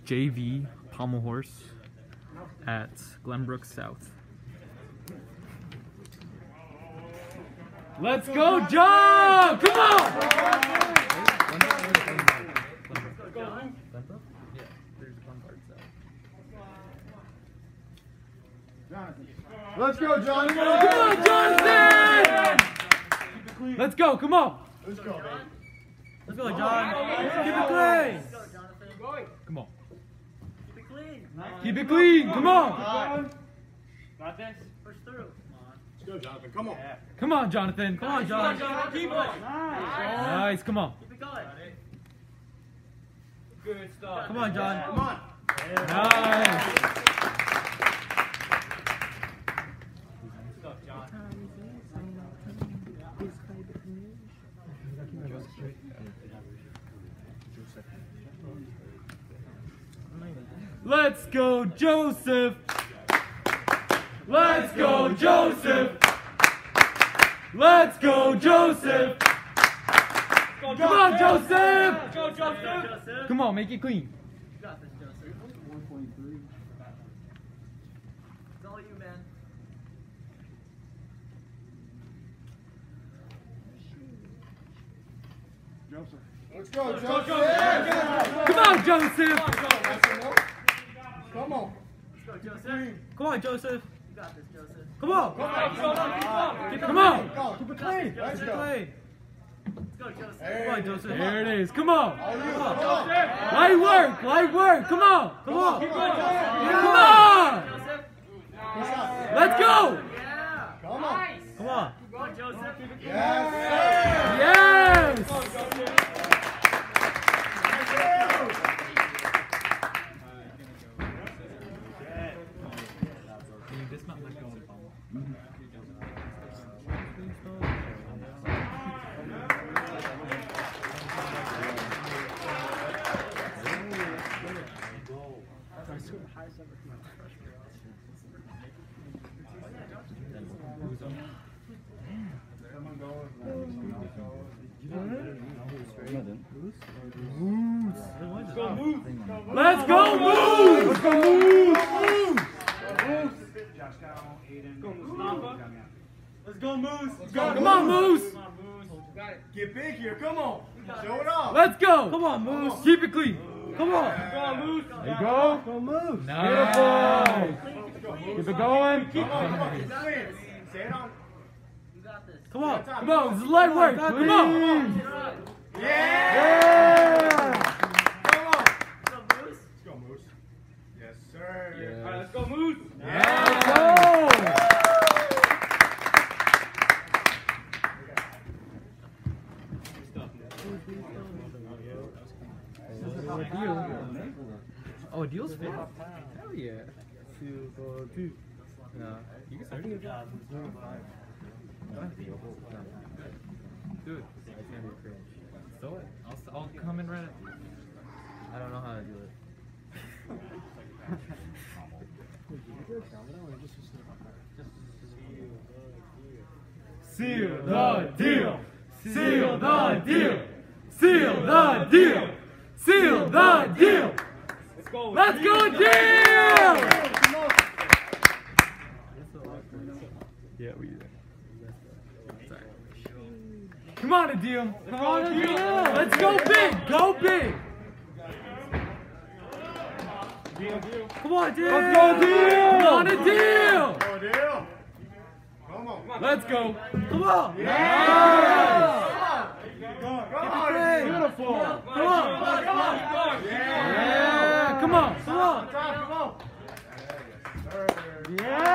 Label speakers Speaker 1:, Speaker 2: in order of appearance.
Speaker 1: JV pommel horse at Glenbrook South. Let's go, John! Come on!
Speaker 2: Let's go, Jonathan!
Speaker 1: Come on, Jonathan! Let's go, come on!
Speaker 2: Let's go, man.
Speaker 1: Let's go, John. Keep it clean. Come on.
Speaker 3: Keep it clean.
Speaker 1: Keep it clean. Come on.
Speaker 3: Got this. Push through.
Speaker 2: Let's go, Jonathan. Come on.
Speaker 1: Come on, Jonathan. Come on, John.
Speaker 3: Keep it.
Speaker 1: Nice. Come on.
Speaker 3: Keep it going.
Speaker 4: Good stuff.
Speaker 1: Come on, John.
Speaker 2: Come on.
Speaker 1: Nice. Let's go, Joseph! Let's go, Joseph! Let's go, Joseph! Come on, Joseph!
Speaker 3: Go, Joseph.
Speaker 1: Come on, make it clean.
Speaker 3: You got this, Joseph. 1.3. It's all you, man.
Speaker 2: Joseph. Let's go, Joseph!
Speaker 1: Come on, Joseph!
Speaker 2: Come on.
Speaker 3: Let's go, Joseph.
Speaker 1: Come on, Joseph!
Speaker 3: You got this, Joseph.
Speaker 1: Come on!
Speaker 2: Come on.
Speaker 1: Come on!
Speaker 2: Keep it clean. Let's go.
Speaker 1: Clean.
Speaker 3: Let's go, Joseph.
Speaker 1: Come on, Joseph. There it is. Come on!
Speaker 2: All you.
Speaker 1: Come on.
Speaker 2: Come on.
Speaker 1: Light work! Light work! Come on! Come on!
Speaker 2: Keep
Speaker 1: Come
Speaker 2: going.
Speaker 1: on!
Speaker 3: Joseph.
Speaker 1: Let's go!
Speaker 3: Yeah.
Speaker 2: Come on.
Speaker 1: Come on!
Speaker 3: Go, Joseph.
Speaker 2: Yes.
Speaker 1: Yes! Let's go, Moose! Let's go, Moose!
Speaker 4: Let's go, Moose.
Speaker 1: Come on, Moose!
Speaker 2: Get big here. Come on. Show it off.
Speaker 1: Let's go! Come on, Moose! Keep it clean! Come on!
Speaker 4: Come on, Moose.
Speaker 1: There you go! Go, Moose! Nice! Keep it going!
Speaker 2: Come on. Come on. Keep it clean. Stay it on.
Speaker 3: You got this.
Speaker 1: Come on! Come on! This is light work! Come on!
Speaker 2: Yeah. Come on.
Speaker 3: Let's go, Moose.
Speaker 2: Let's go, Moose. Yes, sir.
Speaker 4: All right, let's go, Moose.
Speaker 1: Let's go! Oh, a deal's fit? Hell yeah. No, you can start. Do it. So what? I'll come in right after. I don't know how to do it. Seal the deal! Seal the deal! Seal the deal! Seal the deal! Let's go, deal! Yeah, we do. Come on, a deal. Come on, a deal. Let's go big. Go big. Come on, deal. Let's go, deal. Come on, a deal.
Speaker 2: Go, deal. Come on.
Speaker 1: Let's go. Come on.
Speaker 2: Yeah.
Speaker 1: Nice.
Speaker 2: Come on.
Speaker 1: Beautiful. Come on.
Speaker 2: Come on.
Speaker 1: Yeah. Come on. Come on.
Speaker 2: Come on.
Speaker 1: Yeah.